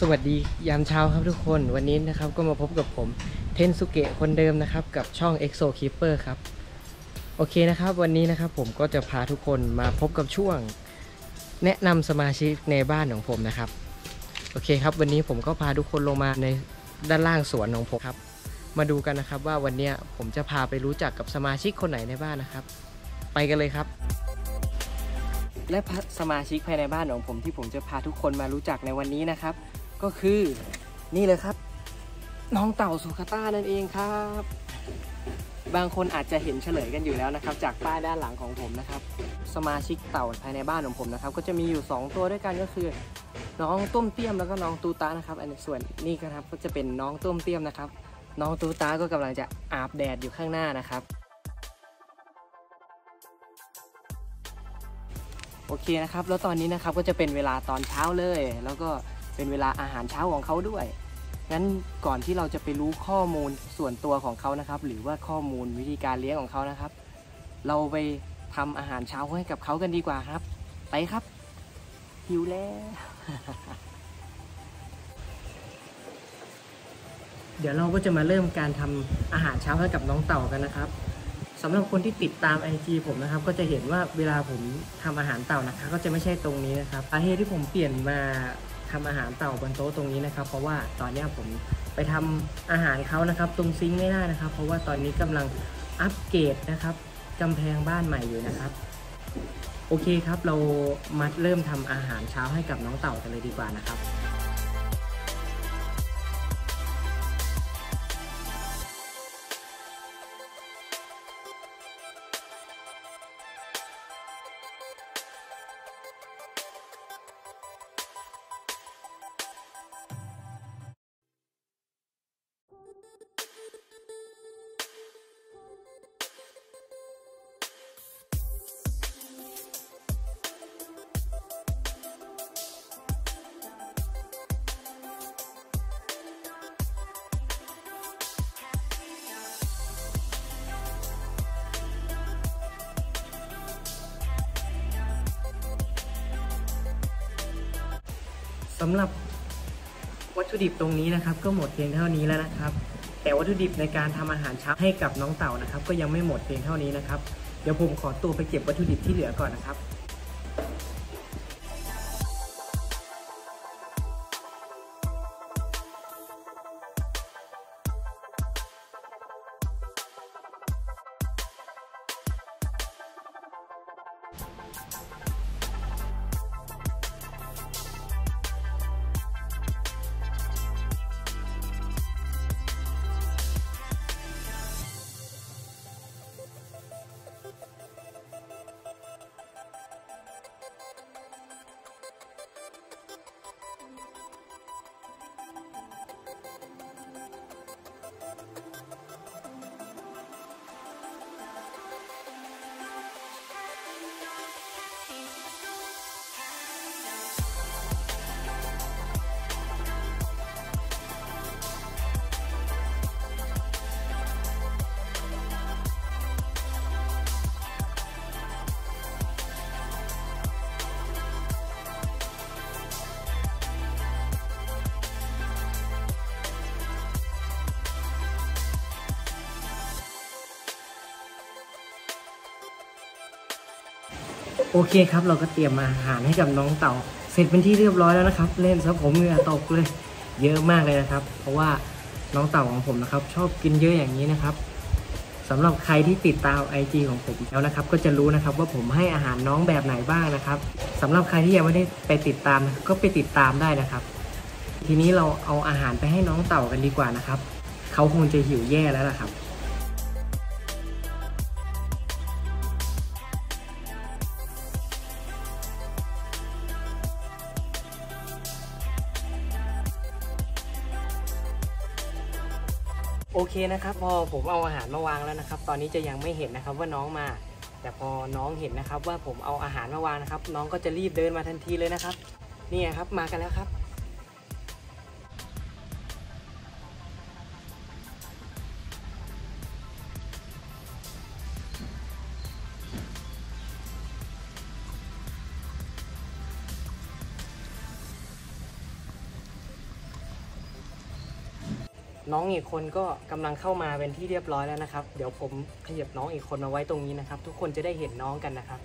วัสดียามเช้าครับทุกคนวันนี้นะครับก็มาพบกับผมเทนสุเกะคนเดิมนะครับกับช่อง EXO Keeper ครับโอเคนะครับวันนี้นะครับผมก็จะพาทุกคนมาพบกับช่วงแนะนำสมาชิกในบ้านของผมนะครับโอเคครับวันนี้ผมก็พาทุกคนลงมาในด้านล่างสวนของผมครับมาดูกันนะครับว่าวันนี้ผมจะพาไปรู้จักกับสมาชิกคนไหนในบ้านนะครับไปกันเลยครับและสมาชิกภายในบ้านของผมที่ผมจะพาทุกคนมารู้จักในวันนี้นะครับก็คือนี่เลยครับน้องเต่าสุขต้านั่นเองครับบางคนอาจจะเห็นเฉลยกันอยู่แล้วนะครับจากป้ายด้านหลังของผมนะครับสมาชิกเต่าภายในบ้านของผมนะครับก็จะมีอยู่2ตัวด้วยกันก็คือน้องต้มเตี้ยมแล้วก็น้องตูตานะครับอันส่วนนี่ครับก็จะเป็นน้องต้มเตี้ยมนะครับน้องตูตาก็กำลังจะอาบแดดอยู่ข้างหน้านะครับโอเคนะครับแล้วตอนนี้นะครับก็จะเป็นเวลาตอนเช้าเลยแล้วก็เป็นเวลาอาหารเช้าของเขาด้วยงั้นก่อนที่เราจะไปรู้ข้อมูลส่วนตัวของเขานะครับหรือว่าข้อมูลวิธีการเลี้ยงของเขานะครับเราไปทำอาหารเช้าให้กับเขากันดีกว่าครับไปครับหิวแล้ว เดี๋ยวเราก็จะมาเริ่มการทำอาหารเช้าให้กับน้องเต่ากันนะครับสำหรับคนที่ติดตาม IG ผมนะครับก็จะเห็นว่าเวลาผมทำอาหารเต่านะคะก็จะไม่ใช่ตรงนี้นะครับสาเหตุที่ผมเปลี่ยนมาทำอาหารเต่าบนโต๊ะตรงนี้นะครับเพราะว่าตอนนี้ผมไปทำอาหารเขานะครับตรงซิงค์ไม่ได้นะครับเพราะว่าตอนนี้กำลังอัปเกรดนะครับกำแพงบ้านใหม่อยู่นะครับโอเคครับเรามาเริ่มทำอาหารเช้าให้กับน้องเต่ากันเลยดีกว่านะครับสำหรับวัตถุดิบตรงนี้นะครับก็หมดเพียงเท่านี้แล้วนะครับแต่วัตถุดิบในการทำอาหารเช้าให้กับน้องเต่านะครับก็ยังไม่หมดเพียงเท่านี้นะครับเดี๋ยวผมขอตัวไปเก็บวัตถุดิบที่เหลือก่อนนะครับโอเคครับเราก็เตรียมอาหารให้กับน้องเต่าเสร็จเป็นที่เรียบร้อยแล้วนะครับเล่นซะผมเหงื่อตกเลยเยอะมากเลยนะครับเพราะว่าน้องเต่าของผมนะครับชอบกินเยอะอย่างนี้นะครับสำหรับใครที่ติดตาม IG ของผมแล้วนะครับก็จะรู้นะครับว่าผมให้อาหารน้องแบบไหนบ้างนะครับสำหรับใครที่ยังไม่ได้ไปติดตามก็ไปติดตามได้นะครับทีนี้เราเอาอาหารไปให้น้องเต่ากันดีกว่านะครับเขาคงจะหิวแย่แล้วล่ะครับโอเคนะครับพอผมเอาอาหารมาวางแล้วนะครับตอนนี้จะยังไม่เห็นนะครับว่าน้องมาแต่พอน้องเห็นนะครับว่าผมเอาอาหารมาวางนะครับน้องก็จะรีบเดินมาทันทีเลยนะครับนี่ครับมากันแล้วครับ โน้องอีกคนก็กำลังเข้ามาเป็นที่เรียบร้อยแล้วนะครับเดี๋ยวผมขยับน้องอีกคนมาไว้ตรงนี้นะครับทุกคนจะได้เห็นน้องกันนะครับ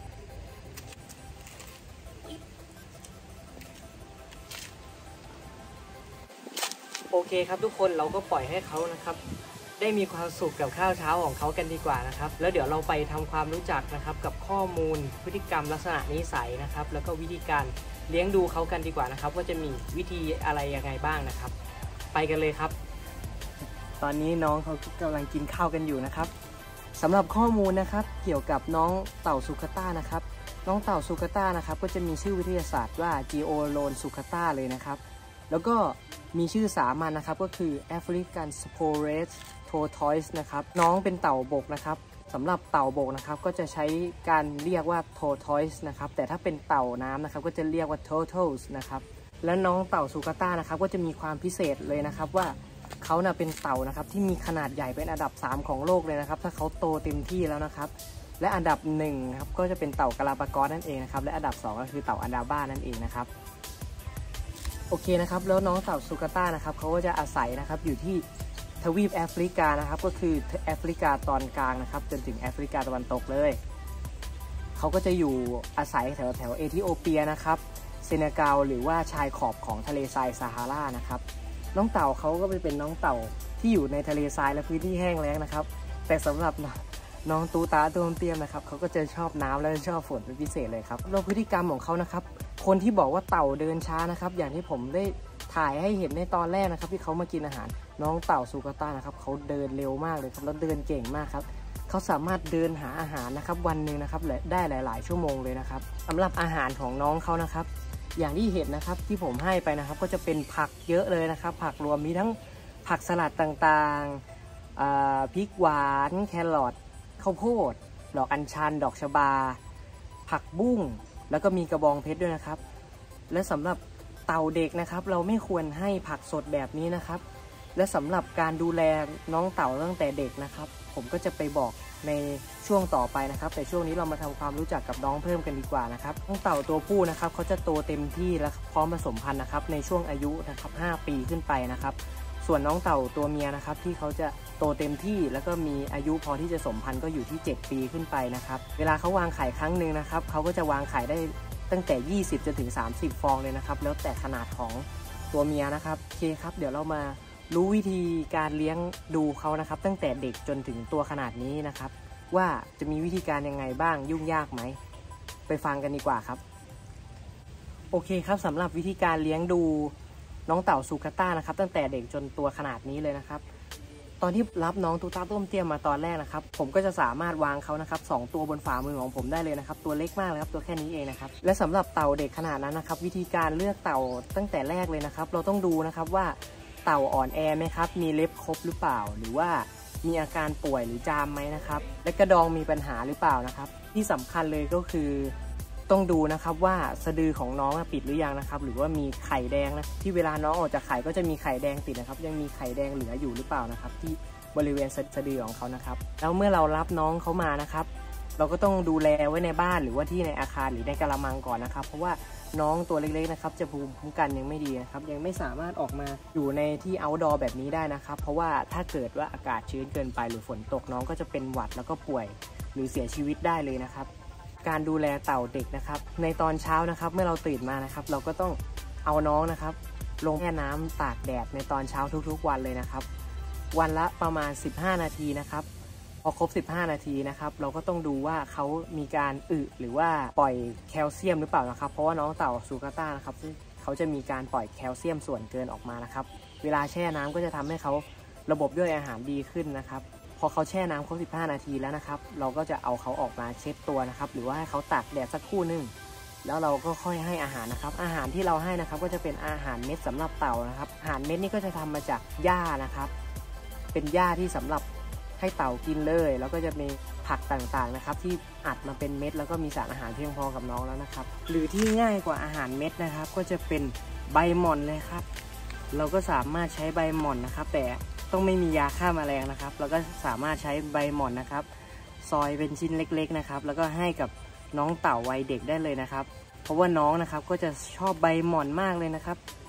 โอเคครับทุกคนเราก็ปล่อยให้เขานะครับได้มีความสุขกับข้าวเช้าของเขากันดีกว่านะครับแล้วเดี๋ยวเราไปทำความรู้จักนะครับกับข้อมูลพฤติกรรมลักษณะนิสัยนะครับแล้วก็วิธีการเลี้ยงดูเขากันดีกว่านะครับว่าจะมีวิธีอะไรยังไงบ้างนะครับไปกันเลยครับตอนนี้น้องเขากำลังกินข้าวกันอยู่นะครับสำหรับข้อมูลนะครับเกี่ยวกับน้องเต่าซูคาต้านะครับน้องเต่าซูคาต้านะครับก็จะมีชื่อวิทยาศาสตร์ว่า Geolone sulcata เลยนะครับแล้วก็มีชื่อสามัญนะครับก็คือ African Sporous Tortoise นะครับน้องเป็นเต่าบกนะครับสำหรับเต่าบกนะครับก็จะใช้การเรียกว่า Tortoise นะครับแต่ถ้าเป็นเต่าน้ำนะครับก็จะเรียกว่า Turtles นะครับและน้องเต่าซูคาต้านะครับก็จะมีความพิเศษเลยนะครับว่าเขาเป็นเต่านะครับที่มีขนาดใหญ่เป็นอันดับ3ของโลกเลยนะครับถ้าเขาโตเต็มที่แล้วนะครับและอันดับ1ครับก็จะเป็นเต่ากาลาปากอสนั่นเองนะครับและอันดับ2ก็คือเต่าอันดาบ้านั่นเองนะครับโอเคนะครับแล้วน้องเต่าซูคาต้านะครับเขาก็จะอาศัยนะครับอยู่ที่ทวีปแอฟริกานะครับก็คือแอฟริกาตอนกลางนะครับจนถึงแอฟริกาตะวันตกเลยเขาก็จะอยู่อาศัยแถวเอธิโอเปียนะครับเซเนกัลหรือว่าชายขอบของทะเลทรายซาฮารานะครับน้องเต่าเขาก็เป็นน้องเต่าที่อยู่ในทะเลทรายและพื้นที่แห้งแล้งนะครับแต่สำหรับน้องตูตาตัวเตี้ยมนะครับเขาก็จะชอบน้ำและชอบฝนเป็นพิเศษเลยครับแล้วพฤติกรรมของเขานะครับคนที่บอกว่าเต่าเดินช้านะครับอย่างที่ผมได้ถ่ายให้เห็นในตอนแรกนะครับที่เขามากินอาหารน้องเต่าซูคาต้านะครับเขาเดินเร็วมากเลยครับแล้วเดินเก่งมากครับเขาสามารถเดินหาอาหารนะครับวันหนึ่งนะครับได้หลายๆชั่วโมงเลยนะครับสำหรับอาหารของน้องเขานะครับอย่างที่เห็นนะครับที่ผมให้ไปนะครับก็จะเป็นผักเยอะเลยนะครับผักรวมมีทั้งผักสลัดต่างๆพริกหวานแครอทข้าวโพดดอกอัญชันดอกชบาผักบุ้งแล้วก็มีกระบองเพชรด้วยนะครับและสำหรับเต่าเด็กนะครับเราไม่ควรให้ผักสดแบบนี้นะครับและสำหรับการดูแลน้องเต่าตั้งแต่เด็กนะครับผมก็จะไปบอกในช่วงต่อไปนะครับแต่ช่วงนี้เรามาทำความรู้จักกับน้องเพิ่มกันดีกว่านะครับน้องเต่าตัวผู้นะครับเขาจะโตเต็มที่และพร้อมผสมพันธุ์นะครับในช่วงอายุนะครับ5 ปีขึ้นไปนะครับส่วนน้องเต่าตัวเมียนะครับที่เขาจะโตเต็มที่แล้วก็มีอายุพอที่จะสมพันธุ์ก็อยู่ที่7 ปีขึ้นไปนะครับเวลาเขาวางไข่ครั้งหนึ่งนะครับเขาก็จะวางไข่ได้ตั้งแต่20จนถึง30ฟองเลยนะครับแล้วแต่ขนาดของตัวเมียนะครับโอเคครับเดี๋ยวเรามารู้วิธีการเลี้ยงดูเขานะครับตั้งแต่เด็กจนถึงตัวขนาดนี้นะครับว่าจะมีวิธีการยังไงบ้างยุ่งยากไหมไปฟังกันดีกว่าครับโอเคครับสำหรับวิธีการเลี้ยงดูน้องเต่าซูคาต้านะครับตั้งแต่เด็กจนตัวขนาดนี้เลยนะครับตอนที่รับน้องตูตาต้มเตี้ยมมาตอนแรกนะครับผมก็จะสามารถวางเขานะครับ2 ตัวบนฝ่ามือของผมได้เลยนะครับตัวเล็กมากเลยครับตัวแค่นี้เองนะครับและสำหรับเต่าเด็กขนาดนั้นนะครับวิธีการเลือกเต่าตั้งแต่แรกเลยนะครับเราต้องดูนะครับว่าเต่าอ่อนแอไหมครับมีเล็บครบหรือเปล่าหรือว่ามีอาการป่วยหรือจามไหมนะครับและกระดองมีปัญหาหรือเปล่านะครับที่สำคัญเลยก็คือต้องดูนะครับว่าสะดือของน้องปิดหรือยังนะครับหรือว่ามีไข่แดงนะที่เวลาน้องออกจากไข่ก็จะมีไข่แดงติดนะครับยังมีไข่แดงเหลืออยู่หรือเปล่านะครับที่บริเวณสะดือของเขานะครับแล้วเมื่อเรารับน้องเขามานะครับเราก็ต้องดูแลไว้ในบ้านหรือว่าที่ในอาคารหรือในกะละมังก่อนนะครับเพราะว่าน้องตัวเล็กๆนะครับจะภูมิคุ้มกันยังไม่ดีนะครับยังไม่สามารถออกมาอยู่ในที่เอาท์ดอร์แบบนี้ได้นะครับเพราะว่าถ้าเกิดว่าอากาศชื้นเกินไปหรือฝนตกน้องก็จะเป็นหวัดแล้วก็ป่วยหรือเสียชีวิตได้เลยนะครับการดูแลเต่าเด็กนะครับในตอนเช้านะครับเมื่อเราตื่นมานะครับเราก็ต้องเอาน้องนะครับลงแช่น้ำตากแดดในตอนเช้าทุกๆวันเลยนะครับวันละประมาณ15 นาทีนะครับพอครบ15 นาทีนะครับเราก็ต้องดูว่าเขามีการหรือว่าปล่อยแคลเซียมหรือเปล่านะครับเพราะว่าน้องเต่าซูคาต้านะครับเขาจะมีการปล่อยแคลเซียมส่วนเกินออกมานะครับเวลาแช่น้ำก็จะทำให้เขาระบบย่อยอาหารดีขึ้นนะครับพอเขาแช่น้ำครบ15 นาทีแล้วนะครับเราก็จะเอาเขาออกมาเช็ดตัวนะครับหรือว่าให้เขาตากแดดสักครู่นึงแล้วเราก็ค่อยให้อาหารนะครับอาหารที่เราให้นะครับก็จะเป็นอาหารเม็ดสำหรับเต่านะครับอาหารเม็ดนี่ก็จะทำมาจากหญ้านะครับเป็นหญ้าที่สำหรับให้เต่ากินเลยแล้วก็จะมีผักต่างๆนะครับที่อัดมาเป็นเม็ดแล้วก็มีสารอาหารเพียงพอกับน้องแล้วนะครับหรือที่ง่ายกว่าอาหารเม็ดนะครับก็จะเป็นใบหม่อนเลยครับเราก็สามารถใช้ใบหม่อนนะครับแต่ต้องไม่มียาฆ่าแมลงนะครับเราก็สามารถใช้ใบหม่อนนะครับซอยเป็นชิ้นเล็กๆนะครับแล้วก็ให้กับน้องเต่าวัยเด็กได้เลยนะครับเพราะว่าน้องนะครับก็จะชอบใบหม่อนมากเลยนะครับ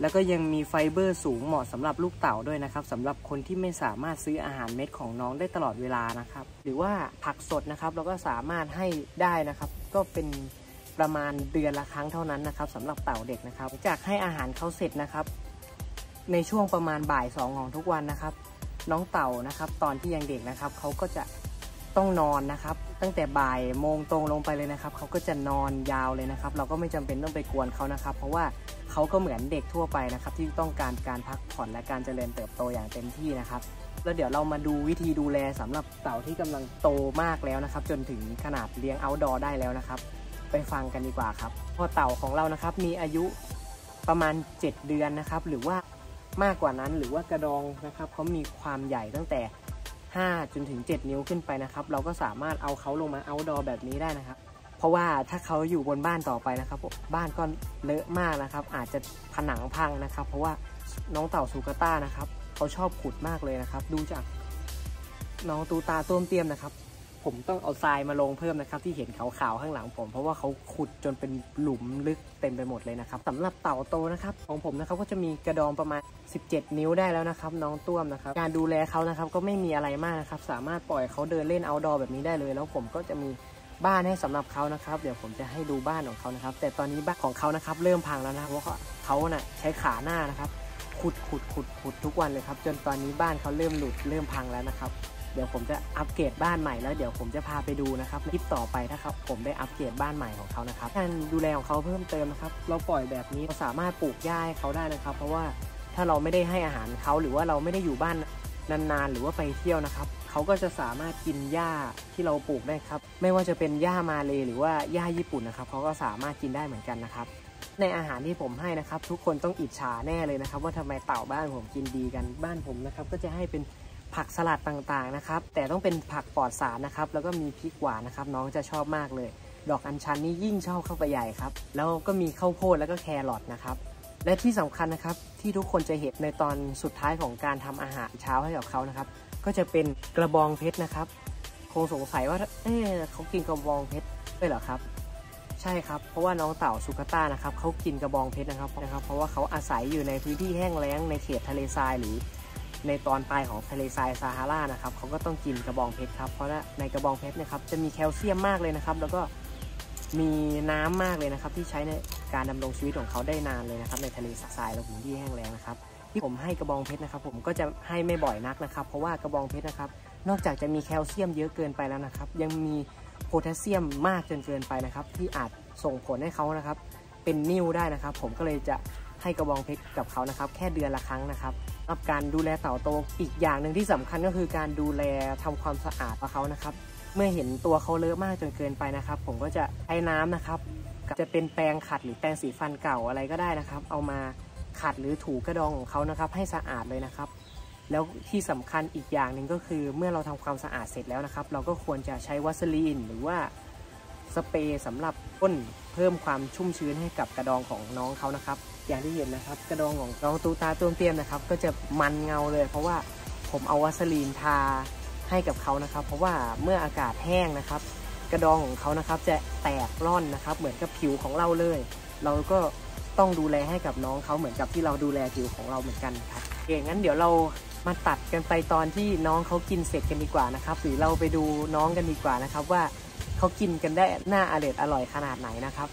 แล้วก็ยังมีไฟเบอร์สูงเหมาะสำหรับลูกเต่าด้วยนะครับสำหรับคนที่ไม่สามารถซื้ออาหารเม็ดของน้องได้ตลอดเวลานะครับหรือว่าผักสดนะครับเราก็สามารถให้ได้นะครับก็เป็นประมาณเดือนละครั้งเท่านั้นนะครับสำหรับเต่าเด็กนะครับจากให้อาหารเขาเสร็จนะครับในช่วงประมาณบ่าย2ของทุกวันนะครับน้องเต่านะครับตอนที่ยังเด็กนะครับเขาก็จะต้องนอนนะครับตั้งแต่บ่ายโมงตรงลงไปเลยนะครับเขาก็จะนอนยาวเลยนะครับเราก็ไม่จำเป็นต้องไปกวนเขานะครับเพราะว่าเขาก็เหมือนเด็กทั่วไปนะครับที่ต้องการพักผ่อนและการเจริญเติบโตอย่างเต็มที่นะครับแล้วเดี๋ยวเรามาดูวิธีดูแลสำหรับเต่าที่กำลังโตมากแล้วนะครับจนถึงขนาดเลี้ยงเอาท์ดอร์ได้แล้วนะครับไปฟังกันดีกว่าครับพอเต่าของเรานะครับมีอายุประมาณ7เดือนนะครับหรือว่ามากกว่านั้นหรือว่ากระดองนะครับเขามีความใหญ่ตั้งแต่5 จนถึง 7 นิ้วขึ้นไปนะครับเราก็สามารถเอาเขาลงมาเอาท์ดอร์แบบนี้ได้นะครับเพราะว่าถ้าเขาอยู่บนบ้านต่อไปนะครับบ้านก็เลอะมากนะครับอาจจะผนังพังนะครับเพราะว่าน้องเต่าซูกาต้านะครับเขาชอบขุดมากเลยนะครับดูจากน้องตูตาต้มเตี้ยมนะครับผมต้องเอาทรายมาลงเพิ่มนะครับที่เห็นขาวๆข้างหลังผมเพราะว่าเขาขุดจนเป็นหลุมลึกเต็มไปหมดเลยนะครับสำหรับเต่าโตนะครับของผมนะครับก็จะมีกระดองประมาณ17 นิ้วได้แล้วนะครับน้องต้วมนะครับการดูแลเขานะครับก็ไม่มีอะไรมากนะครับสามารถปล่อยเขาเดินเล่นเอาท์ดอร์แบบนี้ได้เลยแล้วผมก็จะมีบ้านให้สำหรับเขานะครับเดี๋ยวผมจะให้ดูบ้านของเขานะครับแต่ตอนนี้บ้านของเขานะครับเริ่มพังแล้วนะเพราะเขาใช้ขาหน้านะครับขุดทุกวันเลยครับจนตอนนี้บ้านเขาเริ่มหลุดเริ่มพังแล้วนะครับเดี๋ยวผมจะอัปเกรดบ้านใหม่แล้วเดี๋ยวผมจะพาไปดูนะครับคลิปต่อไปถ้าครับผมได้อัปเกรดบ้านใหม่ของเขานะครับการดูแลของเขาเพิ่มเติมนะครับเราปล่อยแบบนี้เราสามารถปลูกหญ้าให้เขาได้นะครับเพราะว่าถ้าเราไม่ได้ให้อาหารเขาหรือว่าเราไม่ได้อยู่บ้านนานๆหรือว่าไปเที่ยวนะครับเขาก็จะสามารถกินหญ้าที่เราปลูกได้ครับไม่ว่าจะเป็นหญ้ามาเลหรือว่าหญ้าญี่ปุ่นนะครับเขาก็สามารถกินได้เหมือนกันนะครับในอาหารที่ผมให้นะครับทุกคนต้องอิจฉาแน่เลยนะครับว่าทำไมเต่าบ้านผมกินดีกันบ้านผมนะครับก็จะให้เป็นผักสลัดต่างๆนะครับแต่ต้องเป็นผักปลอดสารนะครับแล้วก็มีพริกหวานนะครับน้องจะชอบมากเลยดอกอัญชันนี่ยิ่งชอบเข้าไปใหญ่ครับแล้วก็มีข้าวโพดแล้วก็แครอทนะครับและที่สำคัญนะครับที่ทุกคนจะเห็นในตอนสุดท้ายของการทำอาหารเช้าให้กับเขานะครับก็จะเป็นกระบองเพชรนะครับคงสงสัยว่าเขากินกระบองเพชรด้วยเหรอครับใช่ครับเพราะว่าน้องเต่าซูกาต้านะครับเขากินกระบองเพชรนะครับเพราะว่าเขาอาศัยอยู่ในพื้นที่แห้งแล้งในเขตทะเลทรายหรือในตอนปลายของทะเลทรายซาฮารานะครับเขาก็ต้องกินกระบองเพชรครับเพราะว่าในกระบองเพชรนะครับจะมีแคลเซียมมากเลยนะครับแล้วก็มีน้ำมากเลยนะครับที่ใช้ในการดำรงชีวิตของเขาได้นานเลยนะครับในทะเลทรายและพื้นที่แห้งแล้งนะครับที่ผมให้กระบองเพชรนะครับผมก็จะให้ไม่บ่อยนักนะครับเพราะว่ากระบองเพชรนะครับนอกจากจะมีแคลเซียมเยอะเกินไปแล้วนะครับยังมีโพแทสเซียมมากจนเกินไปนะครับที่อาจส่งผลให้เขานะครับเป็นนิ่วได้นะครับผมก็เลยจะให้กระบองเพชรกับเขานะครับแค่เดือนละครั้งนะครับสำหรับการดูแลเต่าโตอีกอย่างหนึ่งที่สำคัญก็คือการดูแลทำความสะอาดของเขานะครับเมื่อเห็นตัวเขาเลอะมากจนเกินไปนะครับผมก็จะใช้น้ำนะครับจะเป็นแปรงขัดหรือแปรงสีฟันเก่าอะไรก็ได้นะครับเอามาขัดหรือถูกระดองของเขานะครับให้สะอาดเลยนะครับแล้วที่สำคัญอีกอย่างหนึ่งก็คือเมื่อเราทำความสะอาดเสร็จแล้วนะครับเราก็ควรจะใช้วัสลีนหรือว่าสเปรย์สำหรับพ่นเพิ่มความชุ่มชื้นให้กับกระดองของน้องเขานะครับอย่างที่เห็นนะครับกระดองของน้องตูตาต้วมเตี้ยมนะครับก็จะมันเงาเลยเพราะว่าผมเอาวัสลีนทาให้กับเขานะครับเพราะว่าเมื่ออากาศแห้งนะครับกระดองของเขานะครับจะแตกร่อนนะครับเหมือนกับผิวของเราเลยเราก็ต้องดูแลให้กับน้องเขาเหมือนกับที่เราดูแลผิวของเราเหมือนกันครับงั้นเดี๋ยวเรามาตัดกันไปตอนที่น้องเขากินเสร็จกันดีกว่านะครับหรือเราไปดูน้องกันดีกว่านะครับว่าเขากินกันได้น่าอร่อยขนาดไหนนะครับ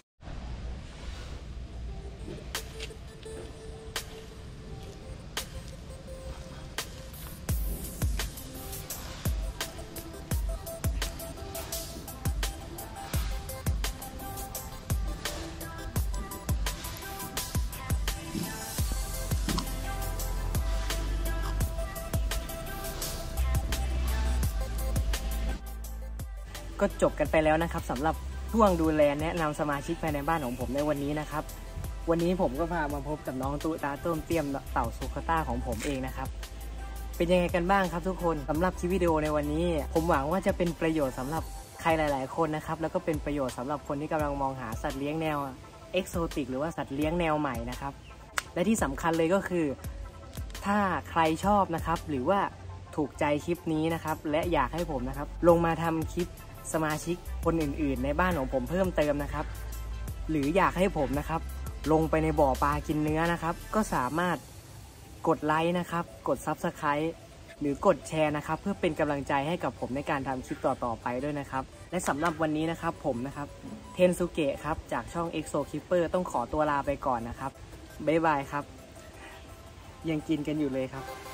ก็จบกันไปแล้วนะครับสำหรับช่วงดูแลแนะนำสมาชิกภายในบ้านของผมในวันนี้นะครับวันนี้ผมก็พามาพบกับน้องตูตาต้วมเตี้ยมเต่าซูกาต้าของผมเองนะครับเป็นยังไงกันบ้างครับทุกคนสำหรับคลิปวิดีโอในวันนี้ผมหวังว่าจะเป็นประโยชน์สำหรับใครหลายๆคนนะครับแล้วก็เป็นประโยชน์สำหรับคนที่กำลังมองหาสัตว์เลี้ยงแนวเอกโซติกหรือว่าสัตว์เลี้ยงแนวใหม่นะครับและที่สำคัญเลยก็คือถ้าใครชอบนะครับหรือว่าถูกใจคลิปนี้นะครับและอยากให้ผมนะครับลงมาทำคลิปสมาชิกคนอื่นๆในบ้านของผมเพิ่มเติมนะครับหรืออยากให้ผมนะครับลงไปในบ่อปลากินเนื้อนะครับก็สามารถกดไลค์นะครับกด Subscribe หรือกดแชร์นะครับเพื่อเป็นกำลังใจให้กับผมในการทำคลิปต่อๆไปด้วยนะครับและสำหรับวันนี้นะครับผมนะครับเทนซุเกะครับจากช่อง EXO Keeper ต้องขอตัวลาไปก่อนนะครับบ๊ายบายครับยังกินกันอยู่เลยครับ